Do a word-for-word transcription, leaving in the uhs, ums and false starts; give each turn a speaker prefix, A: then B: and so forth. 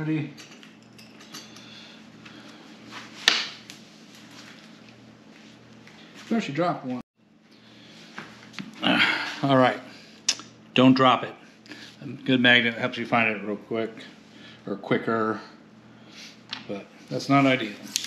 A: ready. Especially drop one. All right, don't drop it. A good magnet helps you find it real quick or quicker, but that's not ideal.